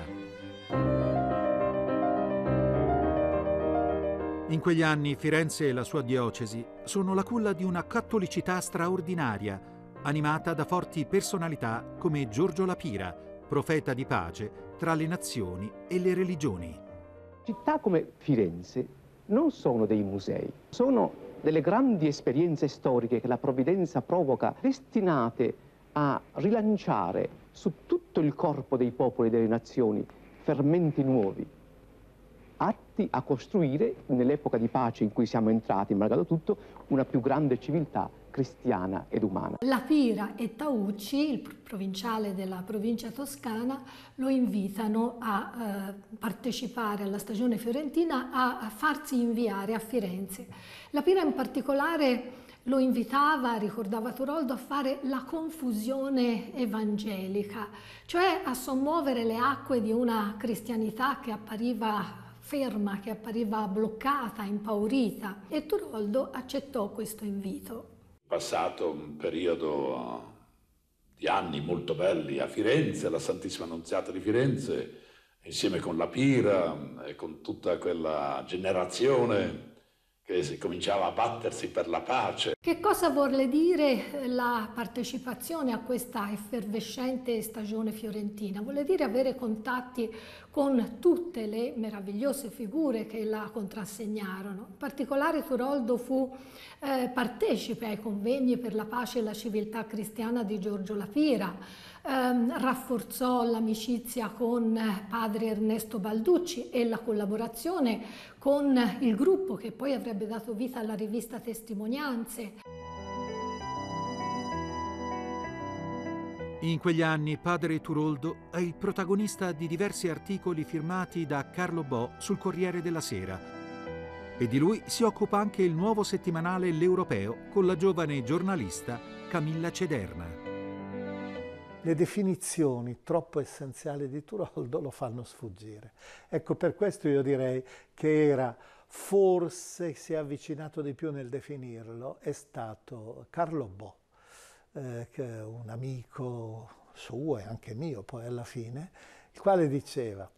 In quegli anni Firenze e la sua diocesi sono la culla di una cattolicità straordinaria, animata da forti personalità come Giorgio La Pira, profeta di pace tra le nazioni e le religioni. Città come Firenze non sono dei musei, sono delle grandi esperienze storiche che la provvidenza provoca, destinate a rilanciare su tutto il corpo dei popoli e delle nazioni fermenti nuovi, atti a costruire, nell'epoca di pace in cui siamo entrati, malgrado tutto, una più grande civiltà cristiana ed umana. La Pira e Taucci, il provinciale della provincia toscana, lo invitano a partecipare alla stagione fiorentina, a farsi inviare a Firenze. La Pira in particolare lo invitava, ricordava Turoldo, a fare la confusione evangelica, cioè a sommuovere le acque di una cristianità che appariva ferma, che appariva bloccata, impaurita, e Turoldo accettò questo invito. Passato un periodo di anni molto belli a Firenze, alla Santissima Annunziata di Firenze, insieme con La Pira e con tutta quella generazione che si cominciava a battersi per la pace. Che cosa vuole dire la partecipazione a questa effervescente stagione fiorentina? Vuole dire avere contatti con tutte le meravigliose figure che la contrassegnarono. In particolare Turoldo fu partecipe ai convegni per la pace e la civiltà cristiana di Giorgio La Pira, rafforzò l'amicizia con padre Ernesto Balducci e la collaborazione con il gruppo che poi avrebbe dato vita alla rivista Testimonianze. In quegli anni padre Turoldo è il protagonista di diversi articoli firmati da Carlo Bo sul Corriere della Sera e di lui si occupa anche il nuovo settimanale L'Europeo con la giovane giornalista Camilla Cederna. Le definizioni troppo essenziali di Turoldo lo fanno sfuggire. Ecco, per questo io direi che forse si è avvicinato di più nel definirlo, è stato Carlo Bo, che è un amico suo e anche mio poi alla fine, il quale diceva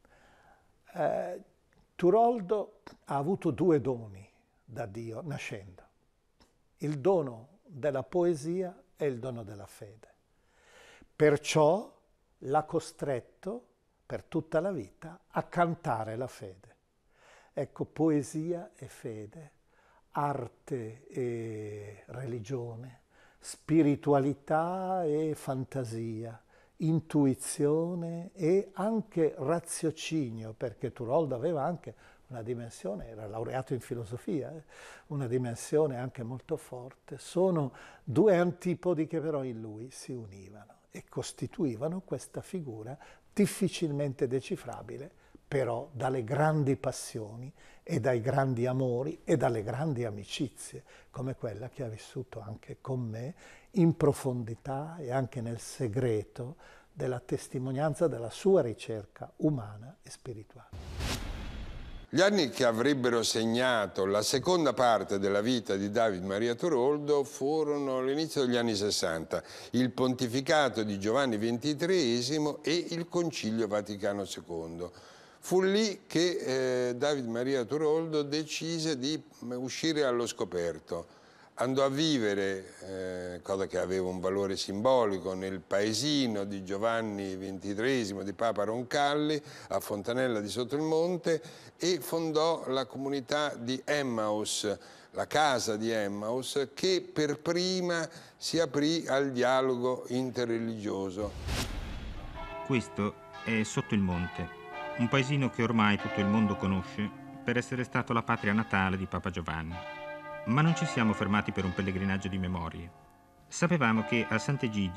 Turoldo ha avuto due doni da Dio nascendo, il dono della poesia e il dono della fede. Perciò l'ha costretto per tutta la vita a cantare la fede. Ecco, poesia e fede, arte e religione, spiritualità e fantasia, intuizione e anche raziocinio, perché Turoldo aveva anche una dimensione, era laureato in filosofia, una dimensione anche molto forte. Sono due antipodi che però in lui si univano e costituivano questa figura difficilmente decifrabile, però dalle grandi passioni e dai grandi amori e dalle grandi amicizie, come quella che ha vissuto anche con me in profondità e anche nel segreto della testimonianza della sua ricerca umana e spirituale. Gli anni che avrebbero segnato la seconda parte della vita di David Maria Turoldo furono l'inizio degli anni 60, il pontificato di Giovanni XXIII e il Concilio Vaticano II. Fu lì che David Maria Turoldo decise di uscire allo scoperto. Andò a vivere, cosa che aveva un valore simbolico, nel paesino di Giovanni XXIII, di Papa Roncalli, a Fontanella di Sotto il Monte, e fondò la comunità di Emmaus, la casa di Emmaus, che per prima si aprì al dialogo interreligioso. Questo è Sotto il Monte, un paesino che ormai tutto il mondo conosce per essere stato la patria natale di Papa Giovanni. Ma non ci siamo fermati per un pellegrinaggio di memorie. Sapevamo che a Sant'Egidio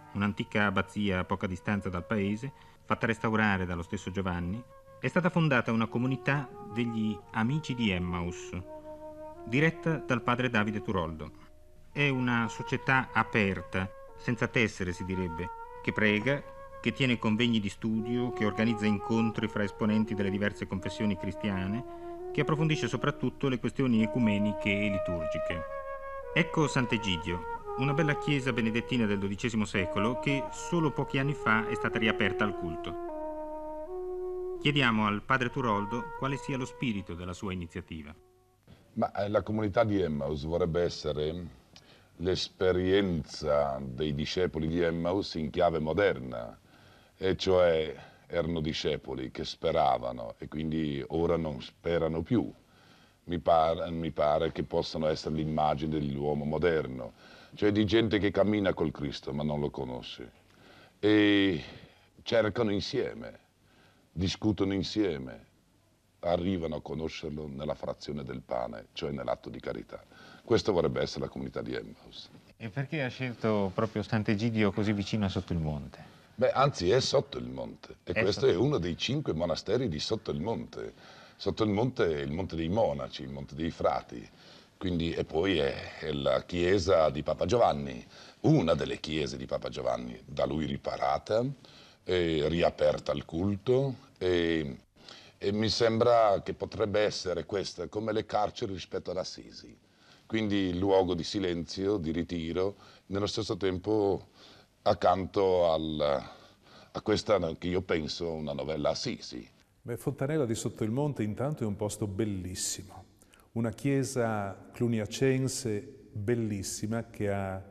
un'antica abbazia a poca distanza dal paese, fatta restaurare dallo stesso Giovanni, è stata fondata una comunità degli Amici di Emmaus, diretta dal padre Davide Turoldo. È una società aperta, senza tessere si direbbe, che prega, che tiene convegni di studio, che organizza incontri fra esponenti delle diverse confessioni cristiane, che approfondisce soprattutto le questioni ecumeniche e liturgiche. Ecco Sant'Egidio, una bella chiesa benedettina del XII secolo che solo pochi anni fa è stata riaperta al culto. Chiediamo al padre Turoldo quale sia lo spirito della sua iniziativa. Ma la comunità di Emmaus vorrebbe essere l'esperienza dei discepoli di Emmaus in chiave moderna, e cioè erano discepoli che speravano e quindi ora non sperano più. Mi pare che possano essere l'immagine dell'uomo moderno, cioè di gente che cammina col Cristo ma non lo conosce e cercano insieme, discutono insieme, arrivano a conoscerlo nella frazione del pane, cioè nell'atto di carità. Questo vorrebbe essere la comunità di Emmaus. E perché ha scelto proprio Sant'Egidio così vicino a Sotto il Monte? Beh, anzi è sotto il monte, e questo è uno dei 5 monasteri di Sotto il Monte. Sotto il monte è il Monte dei Monaci, il Monte dei Frati, quindi, e poi è la chiesa di Papa Giovanni, una delle chiese di Papa Giovanni, da lui riparata, riaperta al culto, e mi sembra che potrebbe essere questa come le carceri rispetto ad Assisi, quindi luogo di silenzio, di ritiro, nello stesso tempo accanto a questa che io penso una novella Assisi. Beh, Fontanella di Sotto il Monte intanto è un posto bellissimo, una chiesa cluniacense bellissima che ha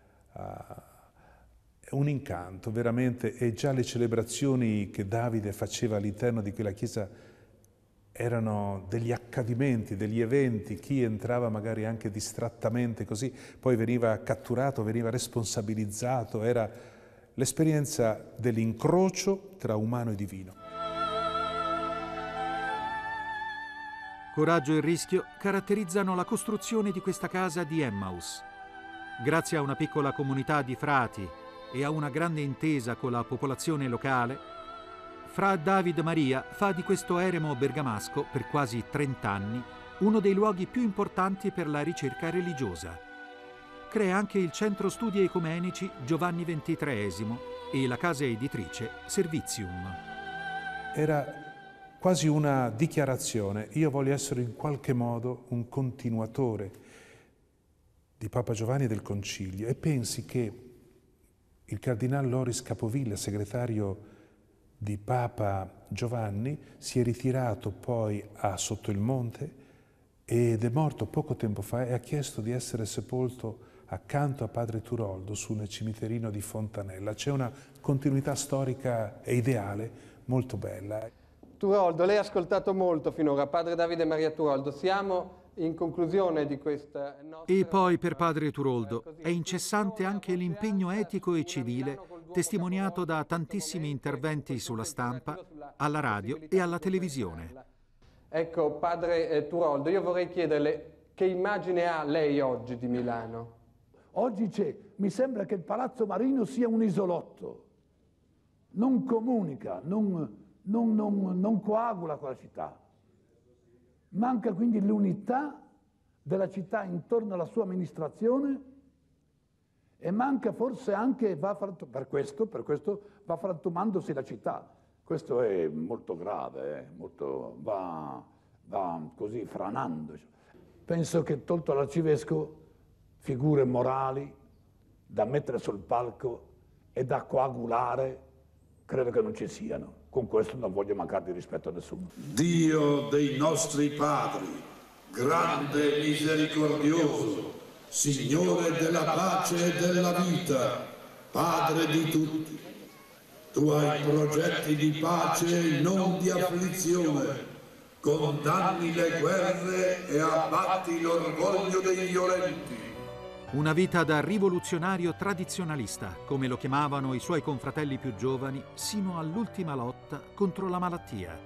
un incanto veramente, e già le celebrazioni che Davide faceva all'interno di quella chiesa erano degli accadimenti, degli eventi, chi entrava magari anche distrattamente così, poi veniva catturato, veniva responsabilizzato, era l'esperienza dell'incrocio tra umano e divino. Coraggio e rischio caratterizzano la costruzione di questa casa di Emmaus. Grazie a una piccola comunità di frati e a una grande intesa con la popolazione locale, Fra David Maria fa di questo eremo bergamasco, per quasi 30 anni, uno dei luoghi più importanti per la ricerca religiosa. Crea anche il centro studi ecumenici Giovanni XXIII e la casa editrice Servizium. Era quasi una dichiarazione: io voglio essere in qualche modo un continuatore di Papa Giovanni e del Concilio. E pensi che il cardinale Loris Capovilla, segretario di Papa Giovanni, si è ritirato poi a Sotto il Monte ed è morto poco tempo fa e ha chiesto di essere sepolto accanto a padre Turoldo nel cimiterino di Fontanella. C'è una continuità storica e ideale molto bella. Turoldo, lei ha ascoltato molto finora, padre Davide Maria Turoldo. Siamo in conclusione di questa nostra... E poi per padre Turoldo è incessante anche l'impegno etico e civile testimoniato da tantissimi interventi sulla stampa, alla radio e alla televisione. Ecco, padre Turoldo, io vorrei chiederle che immagine ha lei oggi di Milano? Oggi mi sembra che il Palazzo Marino sia un isolotto, non comunica, non coagula con la città. Manca quindi l'unità della città intorno alla sua amministrazione e manca forse anche, per questo va frantumandosi la città. Questo è molto grave, va così franando. Penso che tolto l'arcivescovo, figure morali da mettere sul palco e da coagulare, credo che non ci siano. Con questo non voglio mancare di rispetto a nessuno. Dio dei nostri padri, grande e misericordioso, Signore della pace e della vita, Padre di tutti, tu hai progetti di pace e non di afflizione, condanni le guerre e abbatti l'orgoglio dei violenti. Una vita da rivoluzionario tradizionalista, come lo chiamavano i suoi confratelli più giovani, sino all'ultima lotta contro la malattia.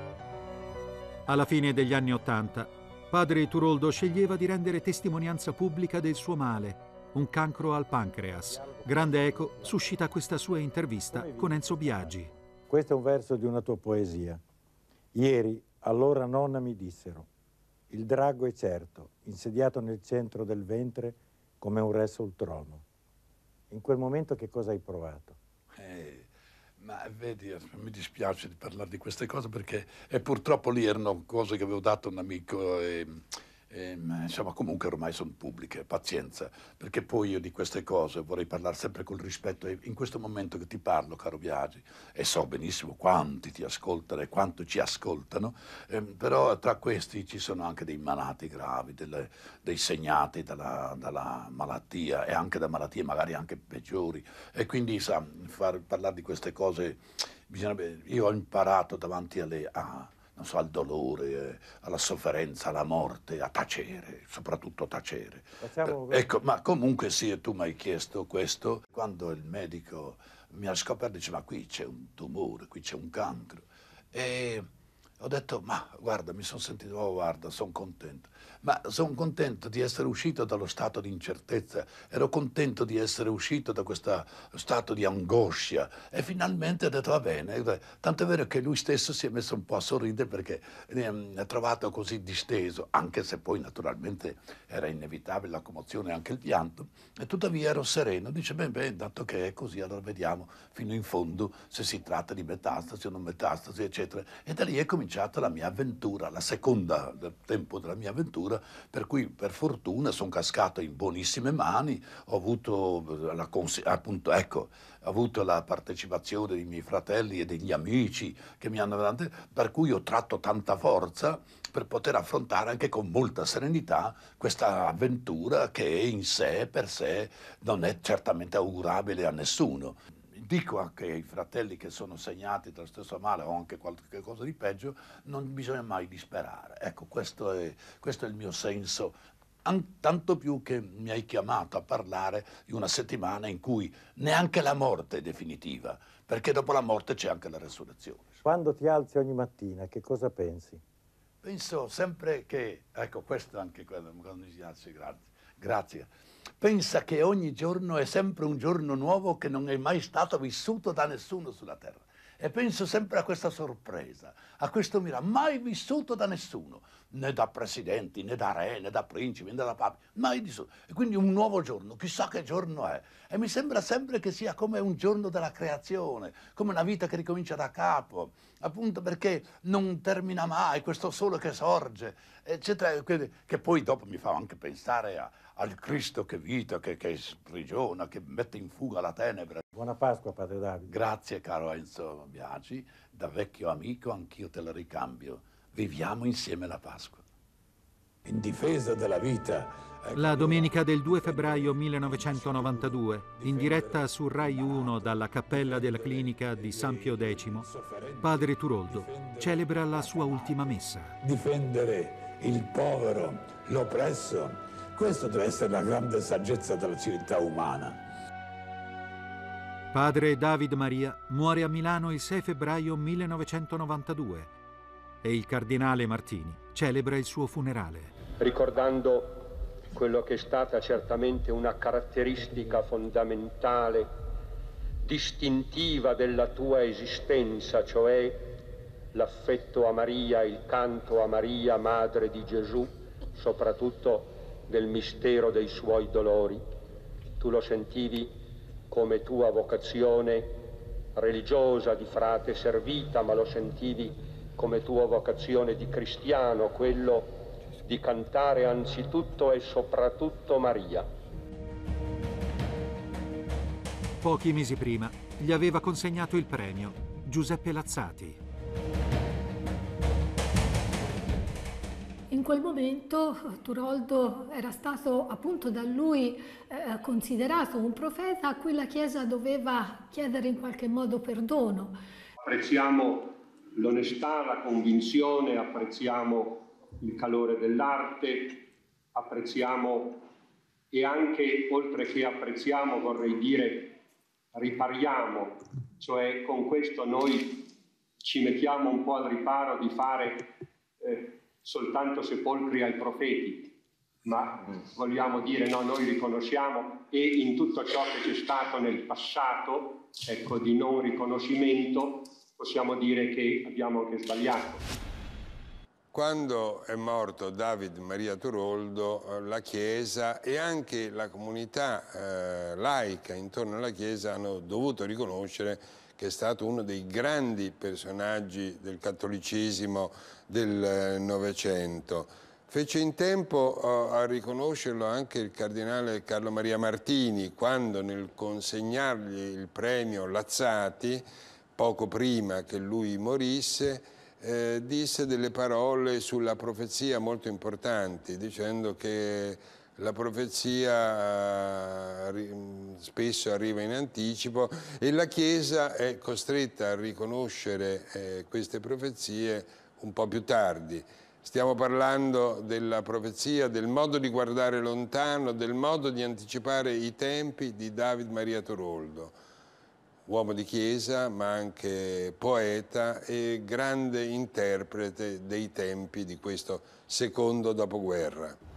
Alla fine degli anni '80, padre Turoldo sceglieva di rendere testimonianza pubblica del suo male un cancro al pancreas. Grande eco suscita questa sua intervista con Enzo Biagi. Questo è un verso di una tua poesia. Ieri, allora nonna mi dissero, il drago è certo, insediato nel centro del ventre come un re sul trono. In quel momento che cosa hai provato? Ma vedi, mi dispiace di parlare di queste cose perché purtroppo lì erano cose che avevo dato a un amico insomma comunque ormai sono pubbliche, pazienza, perché poi io di queste cose vorrei parlare sempre col rispetto e in questo momento che ti parlo, caro Biagi, e so benissimo quanti ti ascoltano e quanto ci ascoltano, però tra questi ci sono anche dei malati gravi, dei segnati dalla malattia e anche da malattie magari anche peggiori e quindi sa, parlare di queste cose io ho imparato davanti non so, al dolore, alla sofferenza, alla morte, a tacere, soprattutto a tacere. Ecco, ma comunque sì, tu mi hai chiesto questo, quando il medico mi ha scoperto, dice, ma qui c'è un tumore, qui c'è un cancro. E ho detto, ma guarda, mi sono sentito, oh guarda, sono contento. Ma sono contento di essere uscito dallo stato di incertezza, ero contento di essere uscito da questo stato di angoscia e finalmente ho detto va bene, tanto è vero che lui stesso si è messo un po' a sorridere perché ha trovato così disteso, anche se poi naturalmente era inevitabile la commozione e anche il pianto, e tuttavia ero sereno, dice beh, dato che è così allora vediamo fino in fondo se si tratta di metastasi o non metastasi eccetera, e da lì è cominciata la mia avventura, la seconda del tempo della mia avventura, per cui per fortuna sono cascato in buonissime mani, ho avuto la partecipazione dei miei fratelli e degli amici che mi hanno dato, per cui ho tratto tanta forza per poter affrontare anche con molta serenità questa avventura che in sé per sé non è certamente augurabile a nessuno. Dico anche ai fratelli che sono segnati dallo stesso male o anche qualche cosa di peggio, non bisogna mai disperare. Ecco, questo è il mio senso, tanto più che mi hai chiamato a parlare di una settimana in cui neanche la morte è definitiva, perché dopo la morte c'è anche la resurrezione. Quando ti alzi ogni mattina, che cosa pensi? Penso sempre che, ecco, questo è anche quello, quando mi si alza, grazie. Pensa che ogni giorno è sempre un giorno nuovo che non è mai stato vissuto da nessuno sulla terra. E penso sempre a questa sorpresa, a questo miracolo, mai vissuto da nessuno, né da presidenti, né da re, né da principi, né da papi, mai vissuto. E quindi un nuovo giorno, chissà che giorno è. E mi sembra sempre che sia come un giorno della creazione, come una vita che ricomincia da capo, appunto perché non termina mai, questo sole che sorge, eccetera, che poi dopo mi fa anche pensare al Cristo che vita, che sprigiona, che mette in fuga la tenebra. Buona Pasqua, Padre Davide. Grazie, caro Enzo Biagi, da vecchio amico anch'io te la ricambio. Viviamo insieme la Pasqua. In difesa della vita. La domenica del 2 febbraio 1992, in diretta su Rai 1 dalla cappella della clinica di San Pio X, Padre Turoldo celebra la sua ultima messa. Difendere il povero, l'oppresso, questo deve essere la grande saggezza della civiltà umana. Padre David Maria muore a Milano il 6 febbraio 1992 e il cardinale Martini celebra il suo funerale. Ricordando quello che è stata certamente una caratteristica fondamentale, distintiva della tua esistenza, cioè l'affetto a Maria, il canto a Maria, Madre di Gesù, soprattutto del mistero dei suoi dolori. Tu lo sentivi come tua vocazione religiosa di frate servita, ma lo sentivi come tua vocazione di cristiano, quello di cantare anzitutto e soprattutto Maria. Pochi mesi prima gli aveva consegnato il premio Giuseppe Lazzati. In quel momento Turoldo era stato appunto da lui considerato un profeta a cui la Chiesa doveva chiedere in qualche modo perdono. Apprezziamo l'onestà, la convinzione, apprezziamo il calore dell'arte, apprezziamo e anche, oltre che apprezziamo, vorrei dire, ripariamo, cioè con questo noi ci mettiamo un po' al riparo di fare soltanto sepolcri ai profeti, ma vogliamo dire no, noi riconosciamo, e in tutto ciò che c'è stato nel passato, ecco, di non riconoscimento, possiamo dire che abbiamo anche sbagliato. Quando è morto David Maria Turoldo, la Chiesa e anche la comunità laica intorno alla Chiesa hanno dovuto riconoscere che è stato uno dei grandi personaggi del cattolicesimo del Novecento. Fece in tempo a riconoscerlo anche il cardinale Carlo Maria Martini, quando nel consegnargli il premio Lazzati, poco prima che lui morisse, disse delle parole sulla profezia molto importanti, dicendo che la profezia spesso arriva in anticipo e la Chiesa è costretta a riconoscere queste profezie un po' più tardi. Stiamo parlando della profezia, del modo di guardare lontano, del modo di anticipare i tempi di David Maria Turoldo. Uomo di Chiesa, ma anche poeta e grande interprete dei tempi di questo secondo dopoguerra.